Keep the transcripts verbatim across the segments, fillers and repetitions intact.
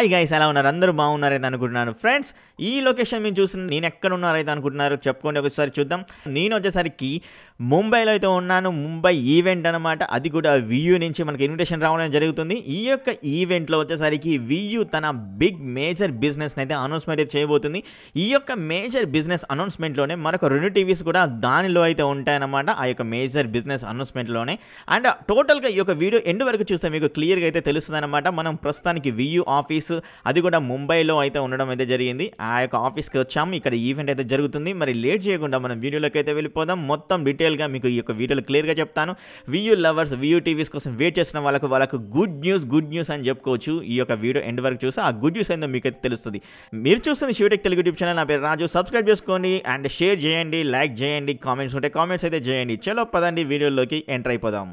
Hi guys, ఎలా ఉన్నారు? అందరూ బాగున్నారైతే అనుకుంటున్నాను. ఫ్రెండ్స్, ఈ లొకేషన్ మీరు చూసిన నేను ఎక్కడ ఉన్నారైతే అనుకుంటున్నారు చెప్పండి, ఒకసారి చూద్దాం. నేను వచ్చేసరికి ముంబైలో అయితే ఉన్నాను. ముంబై ఈవెంట్ అనమాట, అది కూడా వియూ నుంచి మనకి ఇన్విటేషన్ రావడం జరుగుతుంది. ఈ యొక్క ఈవెంట్లో వచ్చేసరికి వియూ తన బిగ్ మేజర్ బిజినెస్ని అయితే అనౌన్స్మెంట్ అయితే చేయబోతుంది. ఈ యొక్క మేజర్ బిజినెస్ అనౌన్స్మెంట్లోనే మరొక రెండు టీవీస్ కూడా దానిలో అయితే ఉంటాయన్నమాట, ఆ యొక్క మేజర్ బిజినెస్ అనౌన్స్మెంట్లోనే. అండ్ టోటల్గా ఈ యొక్క వీడియో ఎండ్ వరకు చూస్తే మీకు క్లియర్గా అయితే తెలుస్తుంది అనమాట. మనం ప్రస్తుతానికి వియూ ఆఫీస్, అది కూడా ముంబైలో అయితే ఉండడం అయితే జరిగింది. ఆ యొక్క ఆఫీస్కి వచ్చాము, ఇక్కడ ఈవెంట్ అయితే జరుగుతుంది. మరి లేట్ చేయకుండా మనం వీడియోలోకి అయితే వెళ్ళిపోదాం. మొత్తం డీటెయిల్గా మీకు ఈ యొక్క వీడియోలో క్లియర్గా చెప్తాను. వియూ లవర్స్, వియూ టీవీస్ కోసం వెయిట్ చేసిన వాళ్ళకు వాళ్ళకు గుడ్ న్యూస్ గుడ్ న్యూస్ అని చెప్పుకోవచ్చు. ఈ యొక్క వీడియో ఎండ్ వరకు చూస్తే ఆ గుడ్ న్యూస్ ఏందో మీకు అయితే తెలుస్తుంది. మీరు చూస్తుంది శివటెక్ తెలుగు యూట్యూబ్ ఛానల్. నా పేరు రాజు. సబ్స్క్రైబ్ చేసుకోండి అండ్ షేర్ చేయండి, లైక్ చేయండి, కామెంట్స్ ఉంటే కామెంట్స్ అయితే చేయండి. చలో పదండి వీడియోలోకి ఎంటర్ అయిపోదాం.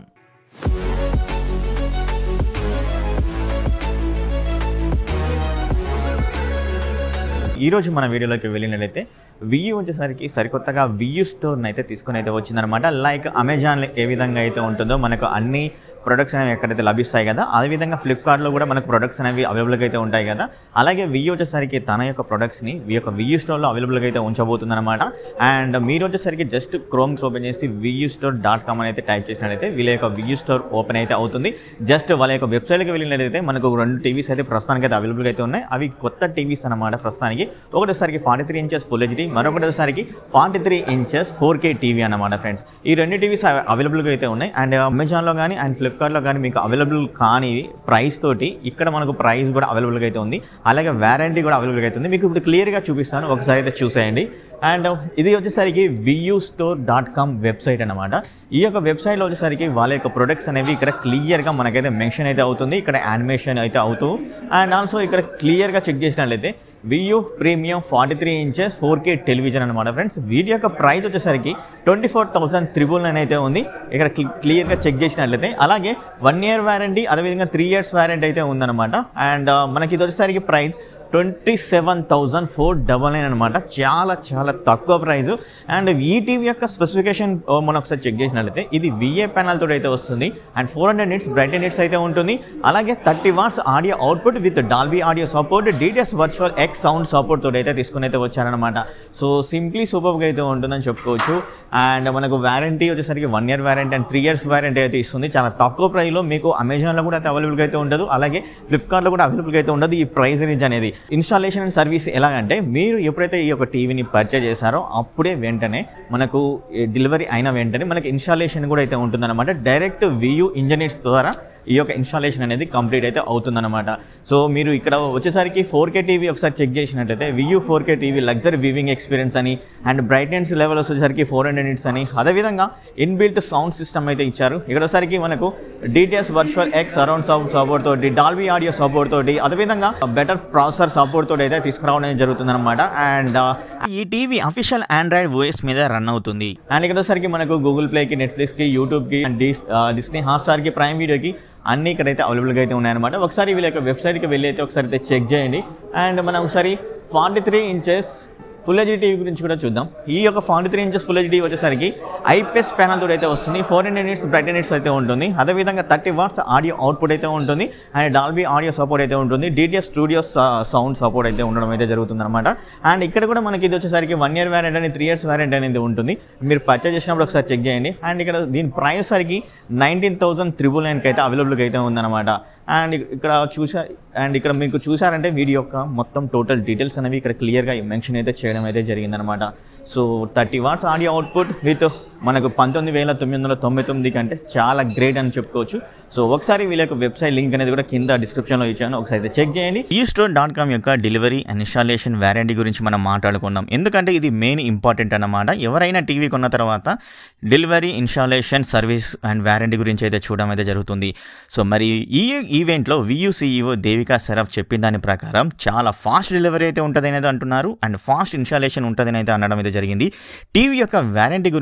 ఈరోజు మన వీడియోలోకి వెళ్ళినట్లయితే వియూ వచ్చేసరికి సరికొత్తగా వియూ స్టోర్ని అయితే తీసుకుని అయితే వచ్చిందనమాట. లైక్ అమెజాన్లో ఏ విధంగా అయితే ఉంటుందో మనకు అన్ని ప్రొడక్ట్స్ అనేవి ఎక్కడైతే లభిస్తాయి కదా, అదేవిధంగా ఫ్లిప్కార్ట్లో కూడా మనకు ప్రొడక్ట్స్ అనేవి అవైలబుల్గా అయితే ఉంటాయి కదా. అలాగే వియూ వచ్చేసరికి తన యొక్క ప్రొడక్ట్స్ని ఈ యొక్క వియూ స్టోర్లో అవైలబుల్గా అయితే ఉంచబోతుందన్నమాట. అండ్ మీరు వచ్చేసరికి జస్ట్ క్రోమ్స్ ఓపెన్ చేసి వియూ స్టోర్ డాట్ కామ్ అని అయితే టైప్ చేసినట్లయితే వీళ్ళ యొక్క వియూ స్టోర్ ఓపెన్ అయితే అవుతుంది. జస్ట్ వాళ్ళ యొక్క వెబ్సైట్కి వెళ్ళినట్లయితే మనకు రెండు టీవీస్ అయితే ప్రస్తుతానికి అయితే అవైలబుల్గా అయితే ఉన్నాయి. అవి కొత్త టీవీస్ అనమాట. ప్రస్తుతానికి ఒకటేసరికి forty three inches full HD, మరొకటిసరికి forty three inches four K TV అనమాట. ఫ్రెండ్స్, ఈ రెండు టీవీస్ అవైలబుల్గా అయితే ఉన్నాయి. అండ్ అమెజాన్లో కానీ అండ్ ఫ్లిప్కార్ట్లో కానీ మీకు అవైలబుల్ కానీ ప్రైస్ తోటి ఇక్కడ మనకు ప్రైస్ కూడా అవైలబుల్గా అయితే ఉంది. అలాగే వారంటీ కూడా అవైలబుల్గా అయితే ఉంది. మీకు ఇప్పుడు క్లియర్గా చూపిస్తాను, ఒకసారి అయితే చూసేయండి. అండ్ ఇది వచ్చేసరికి Vu store dot com website అనమాట. ఈ యొక్క వెబ్సైట్లో వచ్చేసరికి వాళ్ళ యొక్క ప్రొడక్ట్స్ అనేవి ఇక్కడ క్లియర్గా మనకైతే మెన్షన్ అయితే అవుతుంది. ఇక్కడ యానిమేషన్ అయితే అవుతూ అండ్ ఆల్సో ఇక్కడ క్లియర్గా చెక్ చేసినట్లయితే Vu premium forty three inches four K television అనమాట. ఫ్రెండ్స్, వీటి యొక్క ప్రైస్ వచ్చేసరికి twenty four thousand triple nine అయితే ఉంది. ఇక్కడ క్లియర్గా చెక్ చేసినట్లయితే అలాగే వన్ ఇయర్ వారంటీ, అదేవిధంగా త్రీ ఇయర్స్ వారంటీ అయితే ఉందన్నమాట. అండ్ మనకి ఇది వచ్చేసరికి price twenty seven thousand four double nine అనమాట. చాలా చాలా తక్కువ ప్రైజు. అండ్ ఈ టీవీ యొక్క స్పెసిఫికేషన్ మనం ఒకసారి చెక్ చేసినట్లయితే ఇది విఏ ప్యానల్ తోటి అయితే వస్తుంది. And four hundred nits bright nits అయితే ఉంటుంది. అలాగే thirty watts audio output with Dolby audio support, DTS virtual X sound support తోటి అయితే తీసుకుని అయితే వచ్చారనమాట. సో సింప్లీ సూపర్గా అయితే ఉంటుందని చెప్పుకోవచ్చు. అండ్ మనకు వారంటీ వచ్చేసరికి one year warranty and three years warranty అయితే ఇస్తుంది. చాలా తక్కువ ప్రైస్లో మీకు అమెజాన్లో కూడా అయితే అవైలబుల్గా అయితే ఉండదు, అలాగే ఫ్లిప్కార్ట్లో కూడా అవైలబుల్గా అయితే ఉండదు ఈ ప్రైస్ రేంజ్ అనేది. ఇన్స్టాలేషన్ అండ్ సర్వీస్ ఎలాగంటే మీరు ఎప్పుడైతే ఈ యొక్క టీవీని పర్చేజ్ చేశారో అప్పుడే వెంటనే మనకు డెలివరీ అయిన వెంటనే మనకి ఇన్స్టాలేషన్ కూడా అయితే ఉంటుందన్నమాట. డైరెక్ట్ వియూ ఇంజనీర్స్ ద్వారా ఈ యొక్క ఇన్స్టాలేషన్ అనేది కంప్లీట్ అయితే అవుతుందన్నమాట. సో మీరు ఇక్కడ వచ్చేసరికి ఫోర్ కే టీవీ ఒకసారి చెక్ చేసినట్లయితే Vu four K TV luxury viewing experience అని అండ్ బ్రైట్నెస్ లెవెల్ వచ్చేసరికి ఫోర్ హండ్రెడ్ నిట్స్ అని, అదేవిధంగా ఇన్బిల్ట్ సౌండ్ సిస్టమ్ అయితే ఇచ్చారు. ఇక్కడ వచ్చేసరికి మనకు DTS virtual X surround sound support తోటి, డాల్బీ ఆడియో సపోర్ట్ తోటి, అదేవిధంగా బెటర్ ప్రాసెసర్ సపోర్ట్ తోటి అయితే తీసుకురావడం జరుగుతుంది అనమాట. అండ్ ఈ టీవీ అఫీషియల్ ఆండ్రాయిడ్ ఓఎస్ మీద రన్ అవుతుంది. అండ్ ఇక్కడ వచ్చేసరికి మనకు గూగుల్ ప్లేకి, నెట్ఫ్లిక్స్కి, యూట్యూబ్కి అండ్ డిస్నీ హాట్స్టార్కి, ప్రైమ్ వీడియోకి అన్నీ ఇక్కడైతే అవైలబుల్గా అయితే ఉన్నాయన్నమాట. ఒకసారి వీళ్ళ యొక్క వెబ్సైట్కి వెళ్ళి అయితే ఒకసారి అయితే చెక్ చేయండి. అండ్ మనం ఒకసారి forty three inches full HD TV గురించి కూడా చూద్దాం. ఈ యొక్క forty three inches full HD వచ్చేసరికి ఐపీఎస్ ప్యానల్ తోటి అయితే వస్తుంది. Four hundred nits bright nits అయితే ఉంటుంది. అదేవిధంగా థర్టీ వాట్స్ ఆడియో అవుట్పుట్ అయితే ఉంటుంది. అండ్ డాల్బీ ఆడియో సపోర్ట్ అయితే ఉంటుంది. డీటీఎస్ స్టూడియో సౌండ్ సపోర్ట్ అయితే ఉండడం అయితే జరుగుతుంది అనమాట. అండ్ ఇక్కడ కూడా మనకి ఇది వచ్చేసరికి వన్ ఇయర్ వారంటీ అని, త్రీ ఇయర్స్ వారంటీ అనేది ఉంటుంది. మీరు పర్చేజ్ చేసినప్పుడు ఒకసారి చెక్ చేయండి. అండ్ ఇక్కడ దీని ప్రైస్ సరికి నైన్టీన్ థౌసండ్ త్రిబుల్ నైన్కి అయితే అవైలబుల్గా అయితే ఉందన్నమాట. అండ్ ఇక్కడ చూసా అండ్ ఇక్కడ మీకు చూసారంటే వీడియో యొక్క మొత్తం టోటల్ డీటెయిల్స్ అనేవి ఇక్కడ క్లియర్గా మెన్షన్ అయితే చేయడం అయితే జరిగిందనమాట. So thirty watts audio output with మనకు పంతొమ్మిది వేల తొమ్మిది వందల తొంభై తొమ్మిది కంటే చాలా గ్రేట్ అని చెప్పుకోవచ్చు. సో ఒకసారి వీళ్ళ యొక్క వెబ్సైట్ లింక్ అనేది కూడా కింద డిస్క్రిప్షన్లో ఇచ్చాను, ఒకసారి చెక్ చేయండి. ఈ స్టోర్ డాట్ కామ్ యొక్క డెలివరీ అండ్ ఇన్స్టాలేషన్ వారంటీ గురించి మనం మాట్లాడుకుందాం, ఎందుకంటే ఇది మెయిన్ ఇంపార్టెంట్ అన్నమాట. ఎవరైనా టీవీ కొన్న తర్వాత delivery, installation, service and warranty గురించి అయితే చూడడం అయితే జరుగుతుంది. సో మరి ఈ ఈవెంట్లో వియూ సీఈఓ దేవికా సరఫ్ చెప్పిన దాని ప్రకారం చాలా ఫాస్ట్ డెలివరీ అయితే ఉంటుంది అనేది అంటున్నారు. అండ్ ఫాస్ట్ ఇన్స్టాలేషన్ ఉంటుందని అయితే అనడం అయితే జరిగింది. టీవీ యొక్క వారంటీ గురించి మాట్లాడుకుంటే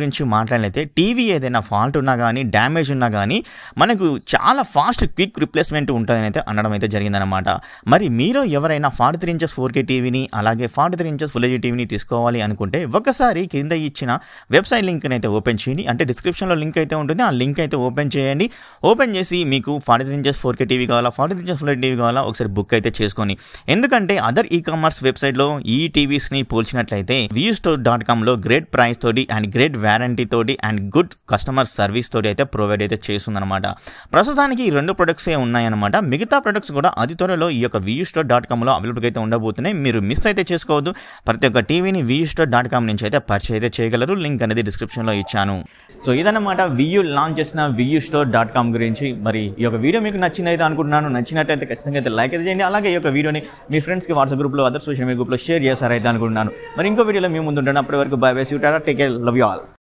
మాట్లాడితే టీవీ ఏదైనా ఫాల్ట్ ఉన్నా కానీ డ్యామేజ్ ఉన్నా కానీ మనకు చాలా ఫాస్ట్ క్విక్ రిప్లేస్మెంట్ ఉంటుందని అయితే అనడం అయితే జరిగిందనమాట. మరి మీరు ఎవరైనా forty three inches four K టీవీని అలాగే forty three inches full HD టీవీని తీసుకోవాలి అనుకుంటే ఒకసారి కింద ఇచ్చిన వెబ్సైట్ లింక్ని అయితే ఓపెన్ చేయండి. అంటే డిస్క్రిప్షన్లో లింక్ అయితే ఉంటుంది, ఆ లింక్ అయితే ఓపెన్ చేయండి. ఓపెన్ చేసి మీకు forty three inches four K TV కావాలా, forty three inches full HD TV కావాలా ఒకసారి బుక్ అయితే చేసుకొని. ఎందుకంటే అదర్ ఈ కామర్స్ వెబ్సైట్లో ఈ టీవీస్ని పోల్చినట్లయితే వియూస్టోర్ డాట్ కామ్లో గ్రేట్ ప్రైస్ తోటి అండ్ గ్రేట్ వ్యారంటీ తోటి అండ్ గుడ్ కస్టమర్ సర్వీస్ తోటి అయితే ప్రొవైడ్ అయితే చేస్తుందన్నమాట. ప్రస్తుతానికి ఈ రెండు ప్రొడక్ట్సే ఉన్నాయన్నమాట. మిగతా ప్రొడక్ట్స్ కూడా అతి త్వరలో ఈ యొక్క వియూస్టోర్ డాట్ కామ్లో అవైలబుల్ అయితే ఉండబోతున్నాయి. మీరు మిస్ అయితే చేసుకోవద్దు. ప్రతి ఒక్క టీవీని వియూస్టోర్ డాట్ కామ్ నుంచి అయితే పర్చేజ్ అయితే చేయగలరు. లింక్ అనేది డిస్క్రిప్షన్లో ఇచ్చాను. సో ఇదన్నమాట వియూ లాంచ్ చేసిన వియూస్టోర్ డాట్ కామ్ గురించి. మరి ఈ యొక్క వీడియో మీకు నచ్చిందైతే అనుకుంటున్నాను. నచ్చినట్టయితే ఖచ్చితంగా అయితే లైక్ అయితే చేయండి. అలాగే ఈ యొక్క వీడియోని మీ ఫ్రెండ్స్కి వాట్సాప్ గ్రూప్లో అదర్ సోషల్ మీడియా గ్రూప్లో షేర్ చేశారైతే అనుకుంటున్నాను. మరి ఇంకో వీడియోలో మేము ముందు ఉంటాను. అప్పటి వరకు bye bye, see you, tata, take care, love you all.